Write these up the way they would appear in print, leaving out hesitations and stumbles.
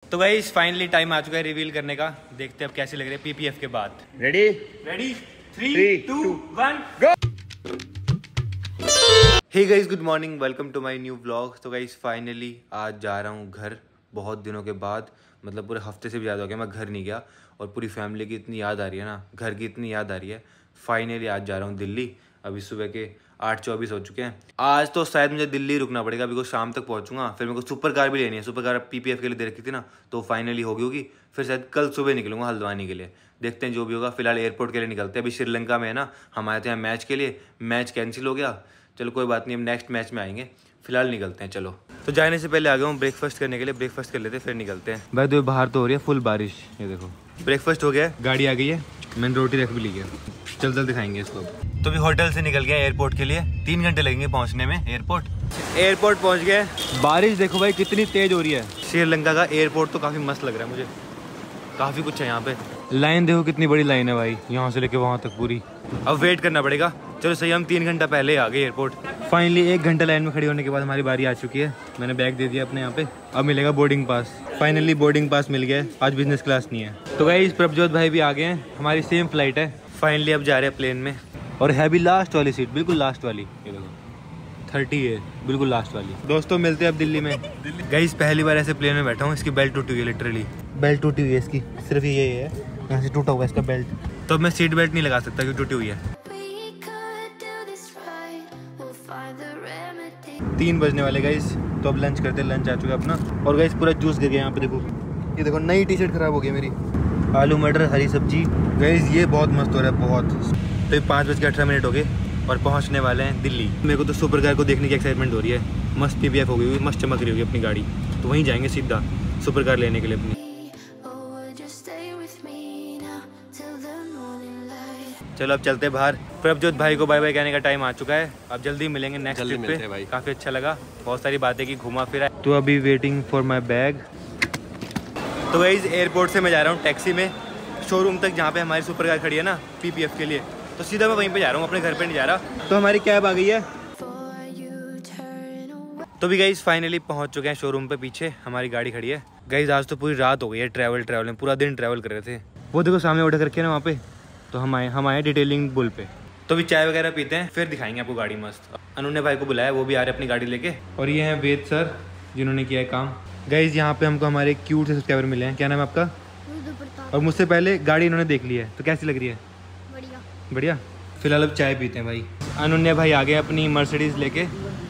तो guys finally time आ चुका है रिवील करने का। देखते हैं अब कैसे लग रहे हैं पीपीएफ के बाद। Ready 3 2 1 go. Hey guys good morning, welcome to my new vlog. तो गाइस फाइनली आज जा रहा हूँ घर, बहुत दिनों के बाद, मतलब पूरे हफ्ते से भी ज़्यादा हो गया मैं घर नहीं गया। और पूरी फैमिली की इतनी याद आ रही है ना, घर की इतनी याद आ रही है। फाइनली आज जा रहा हूँ दिल्ली। अभी सुबह के 8:24 हो चुके हैं। आज तो शायद मुझे दिल्ली रुकना पड़ेगा, अभी को शाम तक पहुँचूंगा। फिर मेरे को सुपर कार भी लेनी है, सुपर कार पीपीएफ के लिए दे रखी थी ना, तो फाइनली होगी। फिर शायद कल सुबह निकलूंगा हल्द्वानी के लिए। देखते हैं जो भी होगा। फिलहाल एयरपोर्ट के लिए निकलते हैं। अभी श्रीलंका में है ना, हम आए थे यहाँ मैच के लिए, मैच कैंसिल हो गया। चलो कोई बात नहीं, हम नेक्स्ट मैच में आएंगे। फिलहाल निकलते हैं। चलो तो जाने से पहले आ गया हूँ ब्रेकफास्ट करने के लिए। ब्रेकफास्ट कर लेते हैं फिर निकलते हैं। भाई तो बाहर तो हो रही है फुल बारिश, ये देखो। ब्रेकफास्ट हो गया है, गाड़ी आ गई है, मैंने रोटी रख भी ली है। चल दिखाएंगे इसको। तो भी होटल से निकल गया एयरपोर्ट के लिए। 3 घंटे लगेंगे पहुँचने में एयरपोर्ट पहुँच गए। बारिश देखो भाई कितनी तेज हो रही है। श्रीलंका का एयरपोर्ट तो काफ़ी मस्त लग रहा है मुझे, काफ़ी कुछ है यहाँ पे। लाइन देखो कितनी बड़ी लाइन है भाई, यहाँ से लेके वहाँ तक पूरी। अब वेट करना पड़ेगा। चलो सही, हम 3 घंटा पहले आ गए एयरपोर्ट। फाइनली 1 घंटा लाइन में खड़ी होने के बाद हमारी बारी आ चुकी है। मैंने बैग दे दिया अपने यहाँ पे। अब मिलेगा boarding pass. Finally boarding pass मिल गया। आज बिजनेस क्लास नहीं है। तो गाइस प्रभजोत भाई भी आ गए हैं, हमारी सेम फ्लाइट है। फाइनली अब जा रहे हैं प्लेन में, और है भी लास्ट वाली सीट, बिल्कुल लास्ट वाली। ये देखो 30 है, बिल्कुल लास्ट वाली। दोस्तों मिलते हैं अब दिल्ली में। गाइस पहली बार ऐसे प्लेन में बैठा हूँ। इसकी बेल्ट टूटी हुई है, लिटरली बेल्ट टूटी हुई है इसकी, सिर्फ ये है यहाँ से टूटा हुआ है इसका बेल्ट। तो अब मैं सीट बेल्ट नहीं लगा सकता क्योंकि टूटी हुई है। 3 बजने वाले गाइस, तो अब लंच करते हैं। लंच आ चुका है अपना। और गाइस पूरा जूस गिर गया यहाँ पे, देखो ये देखो, नई टी शर्ट खराब हो गई मेरी। आलू मटर हरी सब्जी। गाइस ये बहुत मस्त हो रहा है, बहुत। तो 5:18 हो गए और पहुँचने वाले हैं दिल्ली। मेरे को तो सुपर कार को देखने की एक्साइटमेंट हो रही है। मस्त पीपीएफ हो गई, मस्त चमक रही होगी अपनी गाड़ी। तो वहीं जाएंगे सीधा सुपर कार लेने के लिए अपनी। चलो अब चलते हैं बाहर। प्रभजोत भाई को बाय बाय कहने का टाइम आ चुका है। अब जल्दी मिलेंगे नेक्स्ट ट्रिप पे। भाई काफ़ी अच्छा लगा, बहुत सारी बातें की, घुमा फिरा। तो अभी वेटिंग फॉर माय बैग। तो गाइस एयरपोर्ट से मैं जा रहा हूँ टैक्सी में शोरूम तक, जहाँ पे हमारी सुपर कार खड़ी है ना पीपीएफ के लिए। तो सीधा मैं वहीं पे जा रहा हूँ, अपने घर पे नहीं जा रहा। तो हमारी कैब आ गई है। तो भी गाइस फाइनली पहुँच चुके हैं शोरूम पे। पीछे हमारी गाड़ी खड़ी है। गाइस आज तो पूरी रात हो गई है ट्रैवल में, पूरा दिन ट्रैवल कर रहे थे। वो देखो सामने ऑर्डर करके ना वहाँ पे। तो हम आए डिटेलिंग बुल पे। तो भी चाय वगैरह पीते हैं, फिर दिखाएंगे आपको गाड़ी मस्त। अनुने भाई को बुलाया, वो भी आ रहे अपनी गाड़ी लेके। और ये हैं वेद सर, जिन्होंने किया है काम। गाइज यहाँ पे हमको हमारे क्यूट से सब्सक्राइबर मिले हैं। क्या नाम है आपका? और मुझसे पहले गाड़ी इन्होंने देख ली है, तो कैसी लग रही है? बढ़िया। फिलहाल अब चाय पीते हैं भाई। अनुन्या भाई आ गए अपनी मर्सिडीज लेके।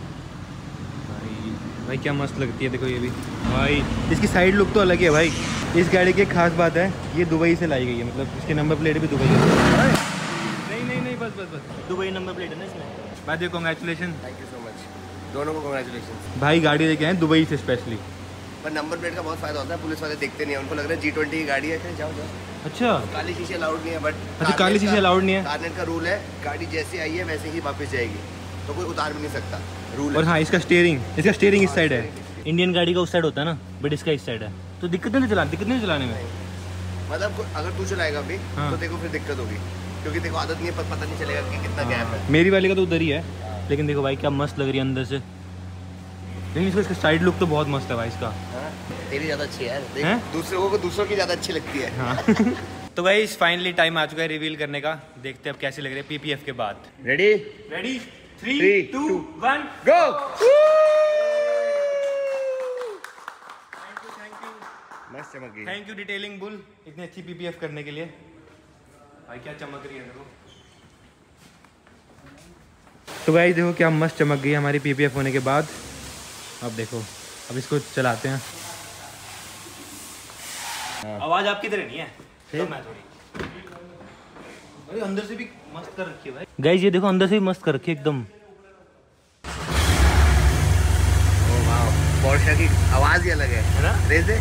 भाई क्या मस्त लगती है, देखो ये भी भाई। इसकी साइड लुक तो अलग है भाई। इस गाड़ी की एक खास बात है, ये दुबई से लाई गई है, मतलब इसके नंबर प्लेट भी दुबई है। नहीं बस दुबई नंबर प्लेट है ना इसमें। भाई congratulation. Thank you so much, दोनों को कॉन्ग्रेचुलेशन। भाई गाड़ी लेके आए दुबई से स्पेशली। पर नंबर प्लेट का बहुत फायदा होता है, पुलिस वाले देखते नहीं है, उनको लग रहा है G20 की गाड़ी है। फिर जाओ। अच्छा, काली शीशे अलाउड नहीं है। बट अच्छा काली शीशे अलाउड नहीं है। कारनेट का रूल है, गाड़ी जैसे आई है वैसे ही वापस जाएगी, तो कोई उतार भी नहीं सकता, रूल है। और हाँ इसका स्टीयरिंग इस साइड है। इंडियन गाड़ी का उस साइड होता है ना, बट इसका इस साइड है। तो दिक्कत नहीं चलाने में। मतलब अगर तू चलाएगा अभी तो देखो फिर दिक्कत होगी, क्योंकि देखो आदत नहीं है, पता नहीं चलेगा कि कितना गैप है। मेरी वाली का तो उधर ही है, लेकिन देखो भाई क्या मस्त लग रही है अंदर से। लेकिन इसका साइड लुक तो बहुत मस्त है भाई इसका। तेरी ज़्यादा अच्छी है यार, दूसरों की ज़्यादा अच्छी लगती है। हाँ। तो गाइस फाइनली टाइम आ चुका है रिवील करने का। देखते हैं अब कैसे लग रहे हैं पीपीएफ के बाद। Ready 3 2 1 go. मस्त चमक गई। थैंक यू डिटेलिंग बुल, इतनी अच्छी पीपीएफ करने के लिए। भाई क्या चमक रही है देखो। तो गाइस देखो क्या मस्त चमक गई हमारी पीपीएफ होने के बाद। अब देखो, अब इसको चलाते हैं। आवाज आपकी तरह नहीं है, तो मैं थोड़ी। भाई अंदर से भी मस्त कर रखी है भाई। गाइस ये देखो अंदर से भी मस्त कर रखी है एकदम। ओह वाओ, पोर्शे की आवाज ही अलग है ना। रेज़े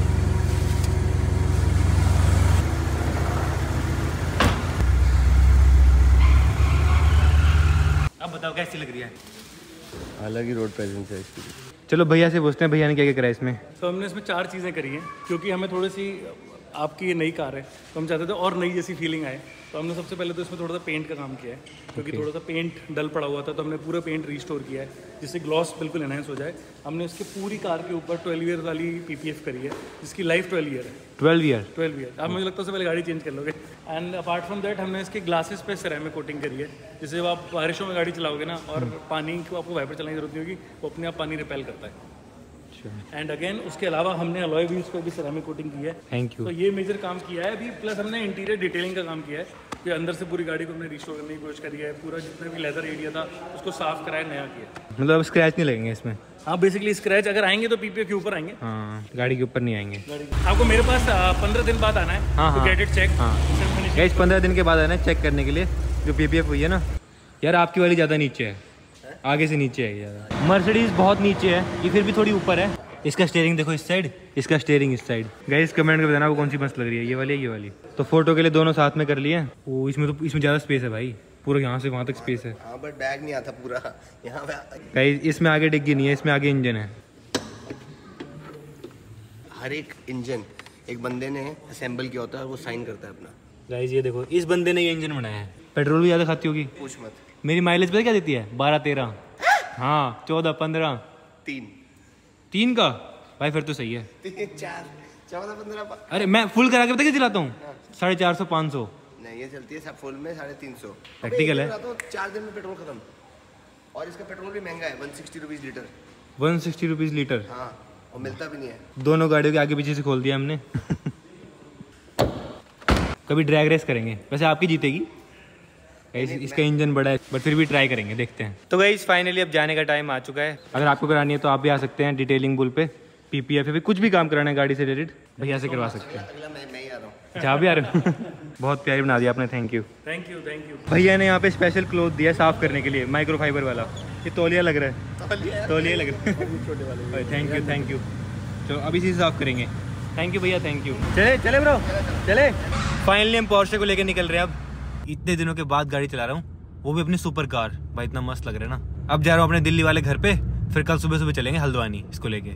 अब बताओ कैसी लग रही है? अलग ही रोड प्रेजेंस है इसकी। चलो भैया से पूछते हैं, भैया ने क्या क्या करा इसमें। तो हमने इसमें 4 चीज़ें करी हैं, क्योंकि हमें थोड़ी सी आपकी ये नई कार है तो हम चाहते थे और नई जैसी फीलिंग आए, तो हमने सबसे पहले तो इसमें थोड़ा सा पेंट का काम किया है, क्योंकि थोड़ा सा पेंट डल पड़ा हुआ था, तो हमने पूरा पेंट रिस्टोर किया है जिससे ग्लॉस बिल्कुल एनहांस हो जाए। हमने उसके पूरी कार के ऊपर 12 ईयर वाली PPF करी है, जिसकी लाइफ 12 ईयर है। 12 ईयर? 12 ईयर। आप मुझे लगता है उससे पहले गाड़ी चेंज कर लोगे। एंड अपार्ट फ्रॉम दैट हमने इसके ग्लासेस पे सिरेमिक कोटिंग करी है, जिससे जब आप बारिशों में गाड़ी चलाओगे ना और पानी को आपको वाइपर चलाने की जरूरत नहीं होगी, वो अपने आप पानी रिपेल करता है। एंड अगेन उसके अलावा हमने अलॉय व्हील्स पे भी सिरेमिक कोटिंग की है। Thank you. तो ये मेजर काम किया है अभी, प्लस हमने इंटीरियर डिटेलिंग का काम किया है कि अंदर से पूरी गाड़ी को हमने रिस्टोर करने की कोशिश करी है, पूरा जितना भी लेदर एरिया था उसको साफ कराया, नया किया। मतलब अब स्क्रैच नहीं लगेंगे इसमें? हाँ, बेसिकली स्क्रैच अगर आएंगे तो PPF के ऊपर आएंगे। हाँ, गाड़ी के ऊपर नहीं आएंगे। आपको मेरे पास 15 दिन बाद आना है। हाँ, तो गेट इट चेक। गाइस 15 दिन के बाद आना है चेक करने के लिए जो PPF हुई है ना। यार आपकी वाली ज़्यादा नीचे है, आगे से नीचे है ज़्यादा। मर्सिडीज बहुत नीचे है, ये फिर भी थोड़ी ऊपर है। इसका स्टीयरिंग देखो इस साइड, इसका स्टीयरिंग इस साइड। गाइस कमेंट कर बताना वो कौन सी मस्त लग रही है, ये वाली है ये वाली। तो फोटो के लिए दोनों साथ में कर लिए। वो इसमें ज़्यादा स्पेस है भाई, पूरा यहाँ से वहाँ तक स्पेस है। हाँ, बट बैग नहीं आता पूरा यहाँ पे। गाइस इसमें आगे डिग्गी नहीं है, इसमें आगे इंजन है। हर एक इंजन एक बंदे ने असेंबल किया होता है और वो साइन करता है अपना। गाइस ये देखो, इस बंदे ने ये इंजन बनाया है। पेट्रोल भी ज़्यादा खाती होगी। पूछ मत। मेरी माइलेज पता क्या देती है? 12-13। हाँ 14-15। 3 का भाई, फिर तो सही है। 4 14-15। अरे मैं फुल करा के पता क्या चलाता हूँ? 450-500। नहीं, ये चलती है सब फुल में 350। प्रैक्टिकल है। 4 दिन में पेट्रोल खत्म, और इसका पेट्रोल भी महंगा है, 160 रुपीज़ लीटर। 160 rupees litre? हाँ, और मिलता भी नहीं है। दोनों गाड़ियों के आगे पीछे से खोल दिया हमने। कभी ड्रैग रेस करेंगे, वैसे आपकी जीतेगी। इसका इंजन बड़ा है बट फिर भी ट्राई करेंगे, देखते हैं। तो गाइस फाइनली अब जाने का टाइम आ चुका है। अगर आपको करानी है तो आप भी आ सकते हैं डिटेलिंग बुल पे। PPF भी कुछ भी काम कराना है गाड़ी से रिलेटेड भैया से करवा सकते हैं। अगला मैं ही आ रहा हूँ। जहाँ भी आ रहे हो। बहुत प्यारी बना दिया आपने, थैंक यू। Thank you. भैया ने यहाँ पे स्पेशल क्लोथ दिया साफ करने के लिए, माइक्रोफाइबर वाला। ये तौलिया लग रहा है, तौलिया लग रहा है। Thank you. तो अभी इसी से साफ करेंगे। थैंक यू भैया, थैंक यू। चले ब्रो, चले। फाइनली हम पोर्शे को लेकर निकल रहे हैं। अब इतने दिनों के बाद गाड़ी चला रहा हूँ, वो भी अपनी सुपर कार। भाई इतना मस्त लग रहा है ना। अब जा रहा हूँ अपने दिल्ली वाले घर पे, फिर कल सुबह चलेंगे हल्द्वानी इसको लेके।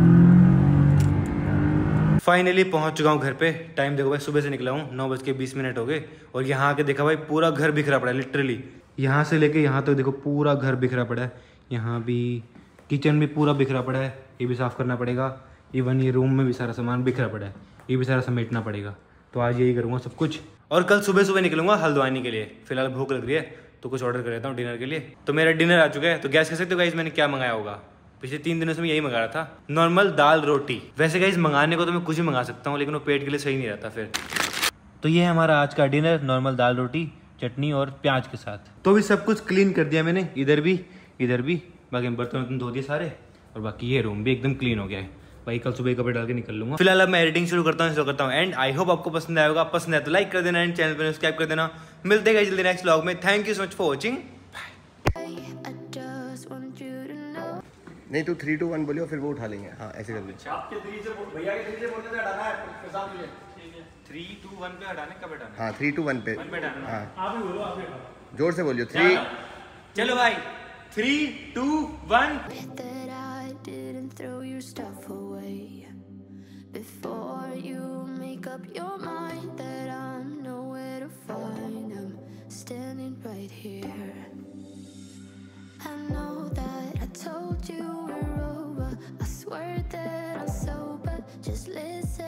फाइनली पहुंच चुका हूँ घर पे। टाइम देखो भाई, सुबह से निकला हूँ, 9:20 हो गए। और यहाँ आके देखा भाई पूरा घर बिखरा पड़ा है, लिटरली यहाँ से लेके यहाँ तक देखो पूरा घर बिखरा पड़ा है। यहाँ भी किचन भी पूरा बिखरा पड़ा है, ये भी साफ़ करना पड़ेगा। इवन ये रूम में भी सारा सामान बिखरा पड़ा है, ये भी सारा समेटना पड़ेगा। तो आज यही करूँगा सब कुछ, और कल सुबह निकलूंगा हल्द्वानी के लिए। फिलहाल भूख लग रही है तो कुछ ऑर्डर कर लेता हूँ डिनर के लिए। तो मेरा डिनर आ चुका है। तो गैस कर सकते हो गाइस मैंने क्या मंगाया होगा। पिछले 3 दिनों से मैं यही मंगा रहा था, नॉर्मल दाल रोटी। वैसे गाइस मंगाने को तो मैं कुछ भी मंगा सकता हूँ, लेकिन वो पेट के लिए सही नहीं रहता फिर। तो ये है हमारा आज का डिनर, नॉर्मल दाल रोटी, चटनी और प्याज के साथ। तो भी सब कुछ क्लीन कर दिया मैंने, इधर भी। बाकी बर्तन धो दिए सारे, और बाकी ये रूम भी एकदम क्लीन हो गया है। भाई कल सुबह कपड़े डाल के निकल लूंगा। फिलहाल अब मैं एडिटिंग शुरू करता हूँ एंड आई होप आपको पसंद आएगा। पसंद है तो लाइक कर देना एंड चैनल पर सब्सक्राइब कर देना। मिलते हैं जल्दी नेक्स्ट व्लॉग में। Thank you so much for watching. नहीं, तू 3, 2, 1 बोलियो, फिर वो उठा लेंगे। हाँ, ऐसे कर लीजिए। आपके 3 से भैया के 3 से बोलने से हटाना है, फिर साथ में 3, 2, 1 पे हटाने कब हटाना? हाँ, 3, 2, 1 पे। हाँ, आप ही बोलो, आप ही। जोर से बोलियो। 3। चलो भाई, 3, 2, 1। That I didn't throw your stuff away before you make up your mind that I'm nowhere to find. I'm standing right here. I know that I told you we're over. I swear that I'm sober. Just listen.